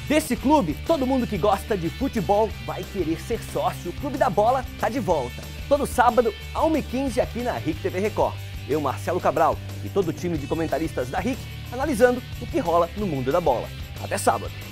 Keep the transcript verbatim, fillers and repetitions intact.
Desse clube, todo mundo que gosta de futebol vai querer ser sócio. O Clube da Bola tá de volta. Todo sábado, às uma e quinze, aqui na R I C T V Record. Eu, Marcelo Cabral, e todo o time de comentaristas da R I C, analisando o que rola no mundo da bola. Até sábado!